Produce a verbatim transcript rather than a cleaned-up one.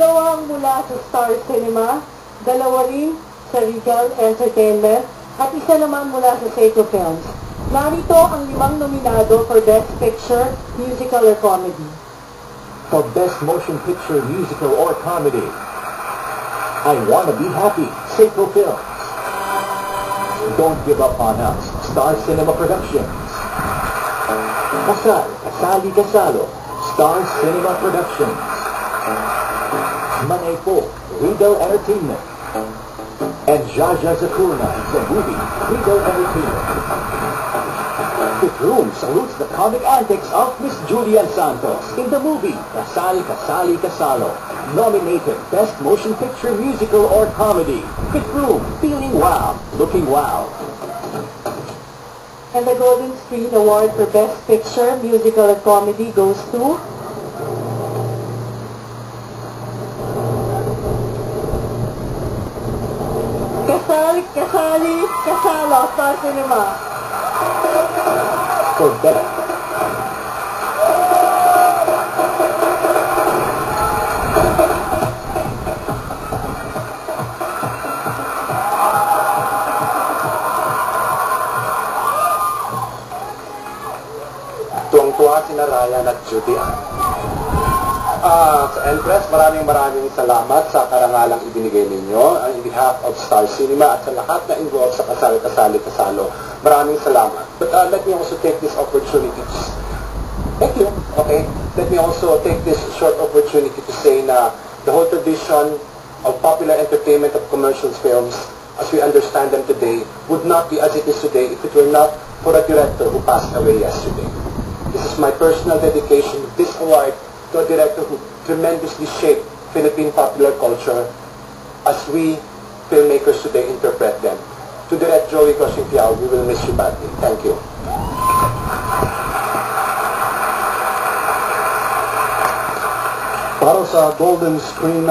Dalawang mula sa Star Cinema, dalawa rin sa Regal Entertainment, at isa naman mula sa Seiko Films. Narito ang limang nominado for Best Picture, Musical or Comedy. For Best Motion Picture, Musical or Comedy, I Wanna Be Happy, Seiko Films. Don't Give Up on Us, Star Cinema Productions. Kasal, Kasali Kasalo, Star Cinema Productions. Manay Po, Regal Entertainment. And Jaja Zakuna, the movie, Regal Entertainment. Fifth Room salutes the comic antics of Miss Julian Santos in the movie Kasal Kasali Kasalo. Nominated Best Motion Picture, Musical or Comedy. Fifth Room, feeling wow, looking wow. And the Golden Screen Award for Best Picture, Musical or Comedy goes to Kasal, Kasali, Kasalo, Star Cinema. For Best Tuwang-tuwa si Ryan at Judy Ann. Ah, sa Empress, maraming maraming salamat sa karangalang ibinigay ninyo on behalf of Star Cinema at sa lahat na involved sa Kasal, Kasali, Kasalo. Maraming salamat. But uh, let me also take this opportunity to... Thank you. Okay. Let me also take this short opportunity to say na the whole tradition of popular entertainment of commercial films, as we understand them today, would not be as it is today if it were not for a director who passed away yesterday. This is my personal dedication of this award to a director who tremendously shaped Philippine popular culture as we filmmakers today interpret them. To Direct Joey Cosingpiao, we will miss you badly. Thank you. para sa Golden Screen